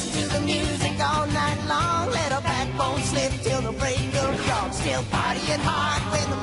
Listen to the music all night long. Let a backbone slip till the break of dawn. Still partying hard when the